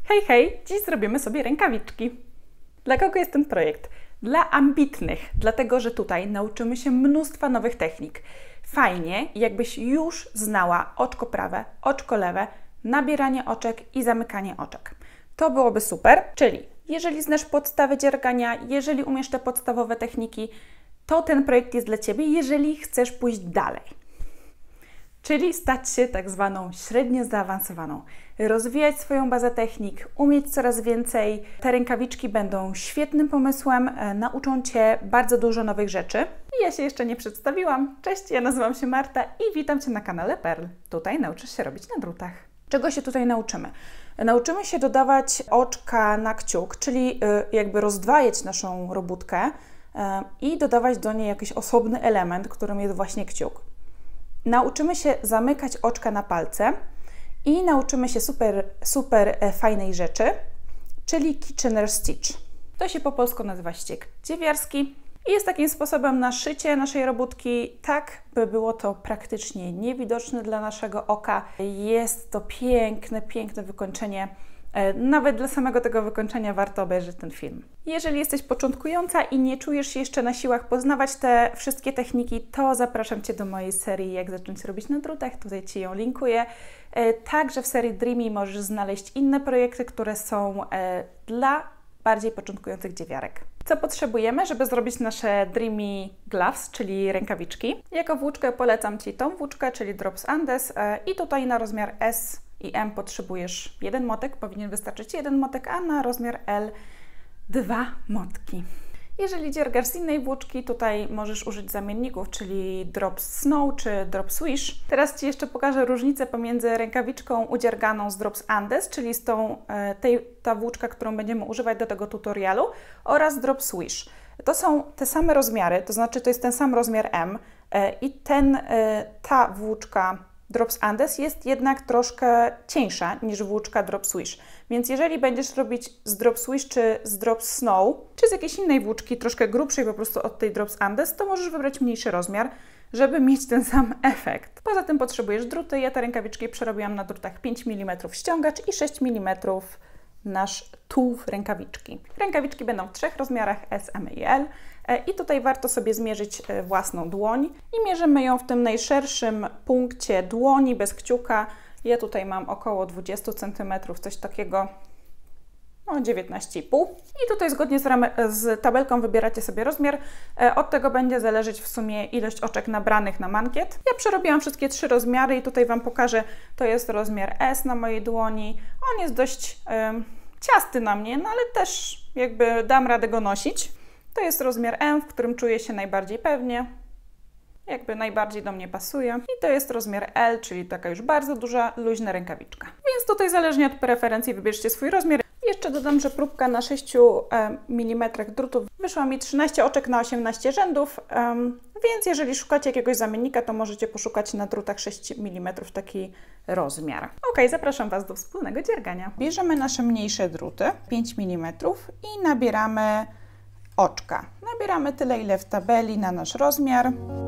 Hej, hej! Dziś zrobimy sobie rękawiczki. Dla kogo jest ten projekt? Dla ambitnych, dlatego że tutaj nauczymy się mnóstwa nowych technik. Fajnie, jakbyś już znała oczko prawe, oczko lewe, nabieranie oczek i zamykanie oczek. To byłoby super, czyli jeżeli znasz podstawy dziergania, jeżeli umiesz te podstawowe techniki, to ten projekt jest dla Ciebie, jeżeli chcesz pójść dalej. Czyli stać się tak zwaną średnio zaawansowaną, rozwijać swoją bazę technik, umieć coraz więcej. Te rękawiczki będą świetnym pomysłem, nauczą Cię bardzo dużo nowych rzeczy. I ja się jeszcze nie przedstawiłam. Cześć, ja nazywam się Marta i witam Cię na kanale Perl. Tutaj nauczysz się robić na drutach. Czego się tutaj nauczymy? Nauczymy się dodawać oczka na kciuk, czyli jakby rozdwajać naszą robótkę i dodawać do niej jakiś osobny element, którym jest właśnie kciuk. Nauczymy się zamykać oczka na palce i nauczymy się super fajnej rzeczy, czyli Kitchener Stitch. To się po polsku nazywa ściek dziewiarski i jest takim sposobem na szycie naszej robótki, tak by było to praktycznie niewidoczne dla naszego oka. Jest to piękne wykończenie. Nawet dla samego tego wykończenia warto obejrzeć ten film. Jeżeli jesteś początkująca i nie czujesz się jeszcze na siłach poznawać te wszystkie techniki, to zapraszam Cię do mojej serii Jak zacząć robić na drutach. Tutaj Ci ją linkuję. Także w serii Dreamy możesz znaleźć inne projekty, które są dla bardziej początkujących dziewiarek. Co potrzebujemy, żeby zrobić nasze Dreamy Gloves, czyli rękawiczki? Jako włóczkę polecam Ci tą włóczkę, czyli Drops Andes i tutaj na rozmiar S i M potrzebujesz jeden motek, powinien wystarczyć jeden motek, a na rozmiar L 2 motki. Jeżeli dziergasz z innej włóczki, tutaj możesz użyć zamienników, czyli Drops Snow czy Drops Swish. Teraz Ci jeszcze pokażę różnicę pomiędzy rękawiczką udzierganą z Drops Andes, czyli z ta włóczka, którą będziemy używać do tego tutorialu, oraz Drops Swish. To są te same rozmiary, to znaczy to jest ten sam rozmiar M i ta włóczka Drops Andes jest jednak troszkę cieńsza niż włóczka Drops Swish. Więc jeżeli będziesz robić z Drops Swish czy z Drops Snow, czy z jakiejś innej włóczki, troszkę grubszej po prostu od tej Drops Andes, to możesz wybrać mniejszy rozmiar, żeby mieć ten sam efekt. Poza tym potrzebujesz druty. Ja te rękawiczki przerobiłam na drutach 5 mm ściągacz i 6 mm nasz tułów rękawiczki. Rękawiczki będą w 3 rozmiarach S, M i L. I tutaj warto sobie zmierzyć własną dłoń i mierzymy ją w tym najszerszym punkcie dłoni bez kciuka. Ja tutaj mam około 20 cm, coś takiego, no 19,5. I tutaj zgodnie z tabelką wybieracie sobie rozmiar. Od tego będzie zależeć w sumie ilość oczek nabranych na mankiet. Ja przerobiłam wszystkie 3 rozmiary i tutaj Wam pokażę, to jest rozmiar S na mojej dłoni. On jest dość ciasty na mnie, no ale też jakby dam radę go nosić. To jest rozmiar M, w którym czuję się najbardziej pewnie, jakby najbardziej do mnie pasuje. I to jest rozmiar L, czyli taka już bardzo duża, luźna rękawiczka. Więc tutaj zależnie od preferencji wybierzcie swój rozmiar. Jeszcze dodam, że próbka na 6 mm drutów wyszła mi 13 oczek na 18 rzędów, więc jeżeli szukacie jakiegoś zamiennika, to możecie poszukać na drutach 6 mm taki rozmiar. Ok, zapraszam Was do wspólnego dziergania. Bierzemy nasze mniejsze druty, 5 mm i nabieramy oczka. Nabieramy tyle, ile w tabeli na nasz rozmiar.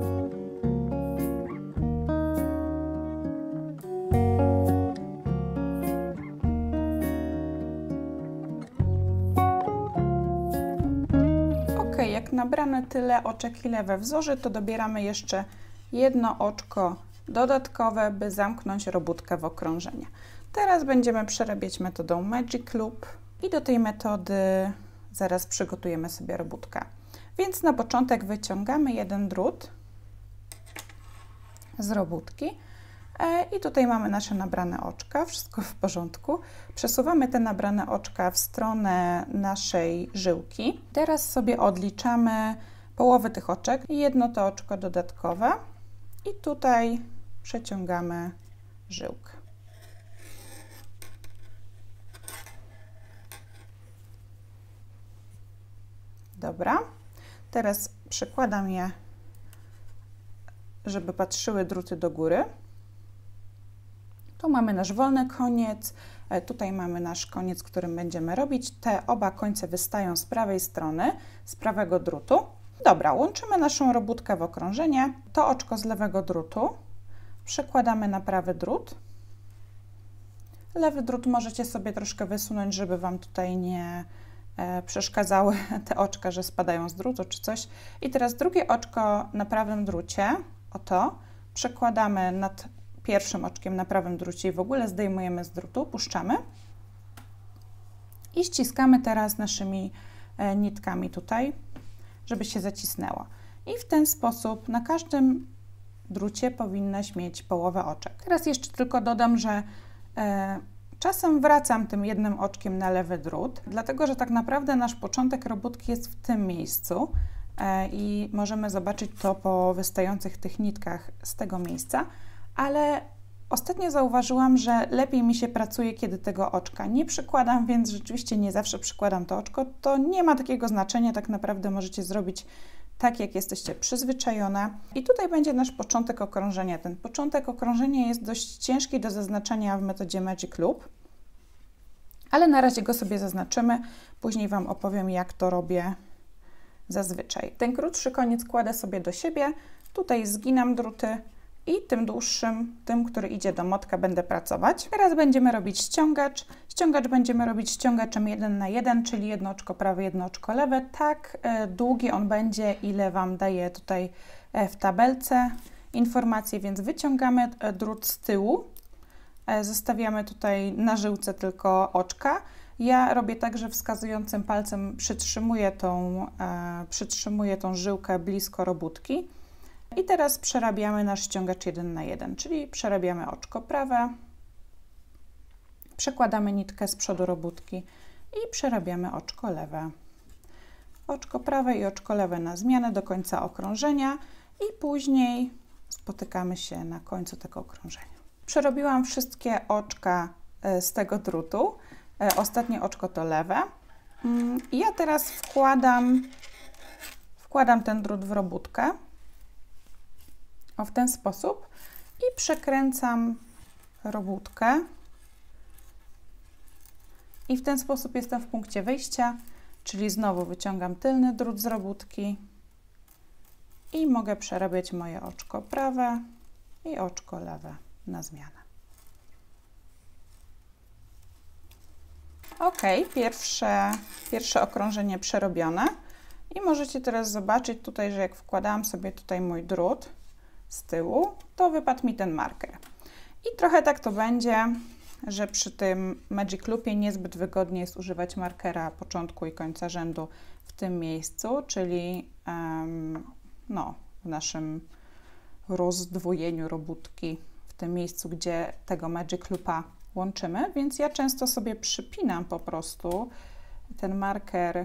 Ok, jak nabrane tyle oczek, ile we wzorze, to dobieramy jeszcze jedno oczko dodatkowe, by zamknąć robótkę w okrążenie. Teraz będziemy przerabiać metodą Magic Loop i do tej metody zaraz przygotujemy sobie robótkę. Więc na początek wyciągamy jeden drut z robótki i tutaj mamy nasze nabrane oczka, wszystko w porządku. Przesuwamy te nabrane oczka w stronę naszej żyłki. Teraz sobie odliczamy połowę tych oczek i jedno to oczko dodatkowe i tutaj przeciągamy żyłkę. Dobra, teraz przykładam je, żeby patrzyły druty do góry. Tu mamy nasz wolny koniec, tutaj mamy nasz koniec, którym będziemy robić. Te oba końce wystają z prawej strony, z prawego drutu. Dobra, łączymy naszą robótkę w okrążenie. To oczko z lewego drutu przekładamy na prawy drut. Lewy drut możecie sobie troszkę wysunąć, żeby Wam tutaj nie przeszkadzały te oczka, że spadają z drutu czy coś. I teraz drugie oczko na prawym drucie, oto, przekładamy nad pierwszym oczkiem na prawym drucie i w ogóle zdejmujemy z drutu, puszczamy i ściskamy teraz naszymi nitkami tutaj, żeby się zacisnęło. I w ten sposób na każdym drucie powinnaś mieć połowę oczek. Teraz jeszcze tylko dodam, że czasem wracam tym jednym oczkiem na lewy drut, dlatego że tak naprawdę nasz początek robótki jest w tym miejscu i możemy zobaczyć to po wystających tych nitkach z tego miejsca, ale ostatnio zauważyłam, że lepiej mi się pracuje, kiedy tego oczka nie przykładam, więc rzeczywiście nie zawsze przykładam to oczko. To nie ma takiego znaczenia, tak naprawdę możecie zrobić tak, jak jesteście przyzwyczajone. I tutaj będzie nasz początek okrążenia. Ten początek okrążenia jest dość ciężki do zaznaczenia w metodzie Magic Loop, ale na razie go sobie zaznaczymy. Później Wam opowiem, jak to robię zazwyczaj. Ten krótszy koniec kładę sobie do siebie. Tutaj zginam druty i tym dłuższym, tym, który idzie do motka, będę pracować. Teraz będziemy robić ściągacz. Ściągacz będziemy robić ściągaczem 1 na 1, czyli jedno oczko prawe, jedno oczko lewe. Tak długi on będzie, ile Wam daje tutaj w tabelce informacje, więc wyciągamy drut z tyłu. Zostawiamy tutaj na żyłce tylko oczka. Ja robię tak, że wskazującym palcem przytrzymuję tą żyłkę blisko robótki. I teraz przerabiamy nasz ściągacz 1 na 1, czyli przerabiamy oczko prawe, przekładamy nitkę z przodu robótki i przerabiamy oczko lewe. Oczko prawe i oczko lewe na zmianę do końca okrążenia i później spotykamy się na końcu tego okrążenia. Przerobiłam wszystkie oczka z tego drutu. Ostatnie oczko to lewe. I ja teraz wkładam ten drut w robótkę. O, w ten sposób i przekręcam robótkę i w ten sposób jestem w punkcie wyjścia, czyli znowu wyciągam tylny drut z robótki i mogę przerabiać moje oczko prawe i oczko lewe na zmianę. Ok, pierwsze okrążenie przerobione i możecie teraz zobaczyć tutaj, że jak wkładałam sobie tutaj mój drut z tyłu, to wypadł mi ten marker. I trochę tak to będzie, że przy tym Magic Loopie niezbyt wygodnie jest używać markera początku i końca rzędu w tym miejscu, czyli w naszym rozdwojeniu robótki, w tym miejscu, gdzie tego Magic Loopa łączymy, więc ja często sobie przypinam po prostu ten marker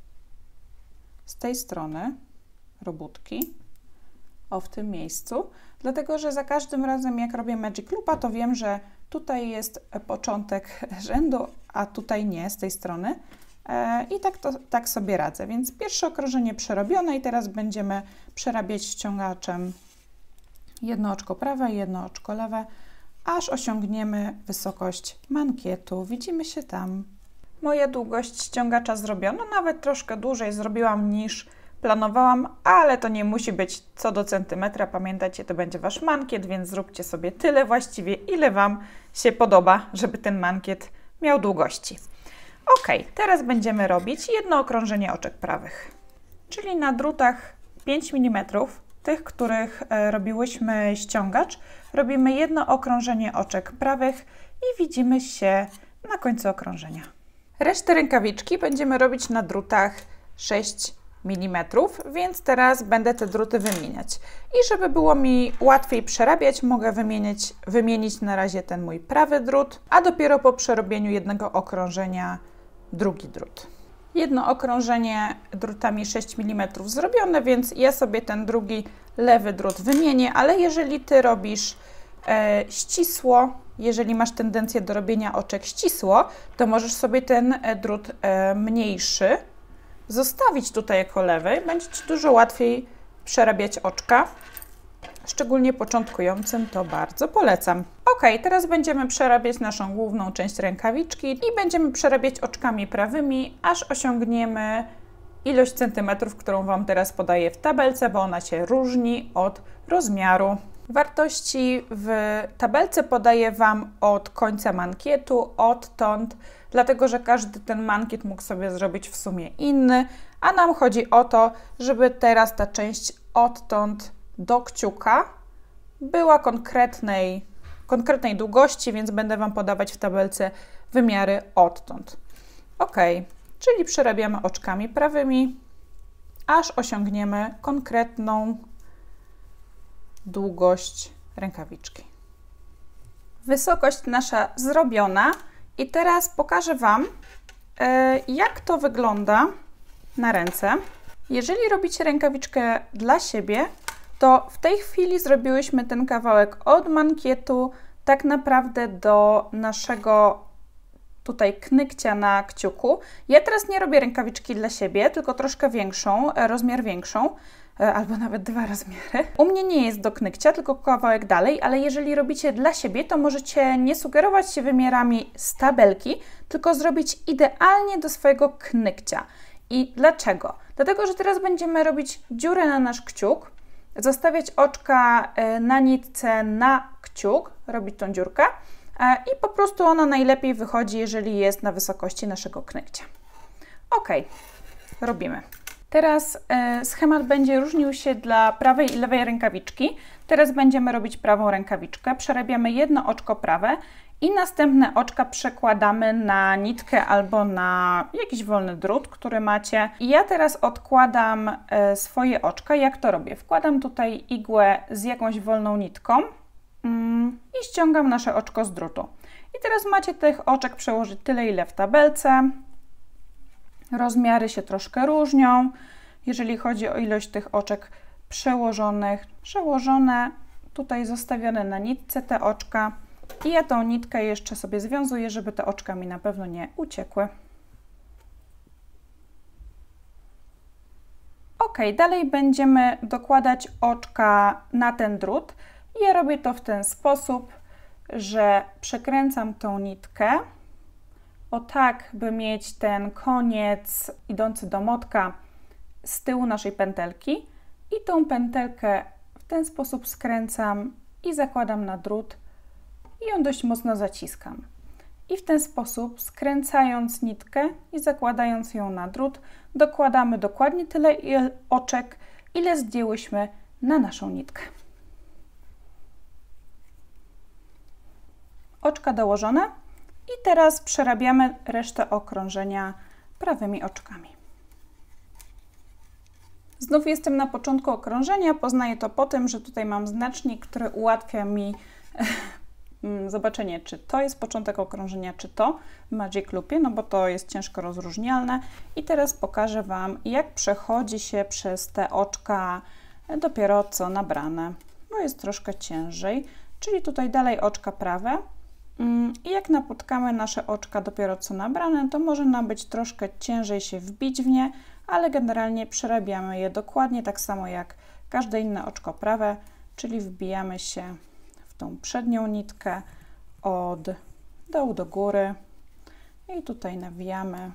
z tej strony robótki, w tym miejscu, dlatego że za każdym razem jak robię Magic Loopa, to wiem, że tutaj jest początek rzędu, a tutaj nie, z tej strony i tak sobie radzę, więc pierwsze okrążenie przerobione i teraz będziemy przerabiać ściągaczem jedno oczko prawe i jedno oczko lewe, aż osiągniemy wysokość mankietu. Widzimy się tam. Moja długość ściągacza zrobiona, nawet troszkę dłużej zrobiłam niż planowałam, ale to nie musi być co do centymetra. Pamiętajcie, to będzie Wasz mankiet, więc zróbcie sobie tyle właściwie, ile Wam się podoba, żeby ten mankiet miał długości. Ok, teraz będziemy robić jedno okrążenie oczek prawych, czyli na drutach 5 mm, tych, których robiłyśmy ściągacz, robimy jedno okrążenie oczek prawych i widzimy się na końcu okrążenia. Resztę rękawiczki będziemy robić na drutach 6 mm, więc teraz będę te druty wymieniać. I żeby było mi łatwiej przerabiać, mogę wymienić na razie ten mój prawy drut, a dopiero po przerobieniu jednego okrążenia drugi drut. Jedno okrążenie drutami 6 mm zrobione, więc ja sobie ten drugi lewy drut wymienię, ale jeżeli Ty robisz ścisło, jeżeli masz tendencję do robienia oczek ścisło, to możesz sobie ten drut mniejszy zostawić tutaj jako lewy. Będzie Ci dużo łatwiej przerabiać oczka. Szczególnie początkującym to bardzo polecam. Ok, teraz będziemy przerabiać naszą główną część rękawiczki i będziemy przerabiać oczkami prawymi, aż osiągniemy ilość centymetrów, którą Wam teraz podaję w tabelce, bo ona się różni od rozmiaru. Wartości w tabelce podaję Wam od końca mankietu, odtąd, dlatego że każdy ten mankiet mógł sobie zrobić w sumie inny, a nam chodzi o to, żeby teraz ta część odtąd do kciuka była konkretnej długości, więc będę Wam podawać w tabelce wymiary odtąd. Ok, czyli przerabiamy oczkami prawymi, aż osiągniemy konkretną długość rękawiczki. Wysokość nasza zrobiona i teraz pokażę Wam, jak to wygląda na ręce. Jeżeli robicie rękawiczkę dla siebie, to w tej chwili zrobiłyśmy ten kawałek od mankietu tak naprawdę do naszego tutaj knykcia na kciuku. Ja teraz nie robię rękawiczki dla siebie, tylko troszkę większą, rozmiar większą, albo nawet 2 rozmiary. U mnie nie jest do knykcia, tylko kawałek dalej, ale jeżeli robicie dla siebie, to możecie nie sugerować się wymiarami z tabelki, tylko zrobić idealnie do swojego knykcia. I dlaczego? Dlatego, że teraz będziemy robić dziurę na nasz kciuk, zostawiać oczka na nitce na kciuk, robić tą dziurkę i po prostu ona najlepiej wychodzi, jeżeli jest na wysokości naszego knykcia. Ok, robimy. Teraz schemat będzie różnił się dla prawej i lewej rękawiczki. Teraz będziemy robić prawą rękawiczkę. Przerabiamy jedno oczko prawe i następne oczka przekładamy na nitkę albo na jakiś wolny drut, który macie. I ja teraz odkładam swoje oczka. Jak to robię? Wkładam tutaj igłę z jakąś wolną nitką i ściągam nasze oczko z drutu. I teraz macie tych oczek przełożyć tyle, ile w tabelce. Rozmiary się troszkę różnią, jeżeli chodzi o ilość tych oczek przełożone, tutaj zostawione na nitce te oczka i ja tą nitkę jeszcze sobie związuję, żeby te oczka mi na pewno nie uciekły. Ok, dalej będziemy dokładać oczka na ten drut. Ja robię to w ten sposób, że przekręcam tą nitkę o tak, by mieć ten koniec idący do motka z tyłu naszej pętelki i tą pętelkę w ten sposób skręcam i zakładam na drut i ją dość mocno zaciskam. I w ten sposób, skręcając nitkę i zakładając ją na drut, dokładamy dokładnie tyle oczek, ile zdjęłyśmy na naszą nitkę. Oczka dołożone. I teraz przerabiamy resztę okrążenia prawymi oczkami. Znów jestem na początku okrążenia, poznaję to po tym, że tutaj mam znacznik, który ułatwia mi zobaczenie, czy to jest początek okrążenia, czy to w Magic Loopie, no bo to jest ciężko rozróżnialne. I teraz pokażę Wam, jak przechodzi się przez te oczka dopiero co nabrane, bo jest troszkę ciężej, czyli tutaj dalej oczka prawe. I jak napotkamy nasze oczka dopiero co nabrane, to może nam być troszkę ciężej się wbić w nie, ale generalnie przerabiamy je dokładnie tak samo jak każde inne oczko prawe, czyli wbijamy się w tą przednią nitkę od dołu do góry i tutaj nawijamy,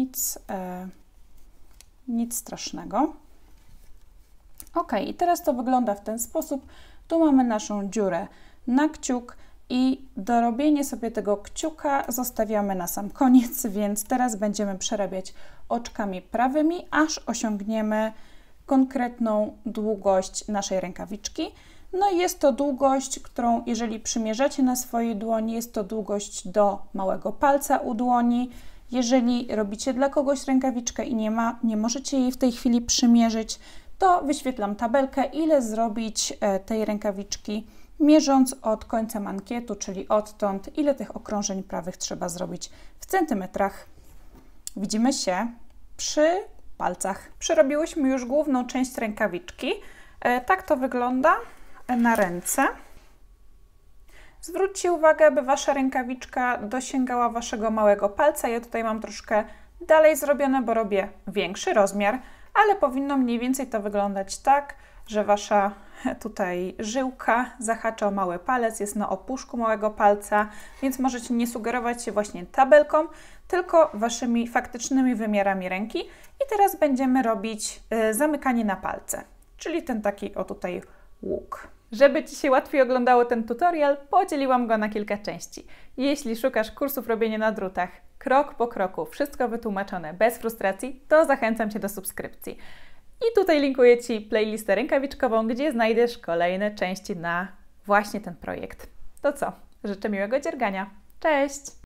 nic strasznego. Ok, i teraz to wygląda w ten sposób. Tu mamy naszą dziurę na kciuk i dorobienie sobie tego kciuka zostawiamy na sam koniec, więc teraz będziemy przerabiać oczkami prawymi, aż osiągniemy konkretną długość naszej rękawiczki. No i jest to długość, którą jeżeli przymierzacie na swojej dłoni, jest to długość do małego palca u dłoni. Jeżeli robicie dla kogoś rękawiczkę i nie możecie jej w tej chwili przymierzyć, to wyświetlam tabelkę, ile zrobić tej rękawiczki, mierząc od końca mankietu, czyli odtąd, ile tych okrążeń prawych trzeba zrobić w centymetrach. Widzimy się przy palcach. Przerobiłyśmy już główną część rękawiczki. Tak to wygląda na ręce. Zwróćcie uwagę, by Wasza rękawiczka dosięgała Waszego małego palca. Ja tutaj mam troszkę dalej zrobione, bo robię większy rozmiar, ale powinno mniej więcej to wyglądać tak, że Wasza tutaj żyłka zahacza o mały palec, jest na opuszku małego palca, więc możecie nie sugerować się właśnie tabelką, tylko Waszymi faktycznymi wymiarami ręki. I teraz będziemy robić zamykanie na palce, czyli ten taki o tutaj łuk. Żeby Ci się łatwiej oglądało ten tutorial, podzieliłam go na kilka części. Jeśli szukasz kursów robienia na drutach, krok po kroku, wszystko wytłumaczone, bez frustracji, to zachęcam Cię do subskrypcji. I tutaj linkuję Ci playlistę rękawiczkową, gdzie znajdziesz kolejne części na właśnie ten projekt. To co? Życzę miłego dziergania. Cześć!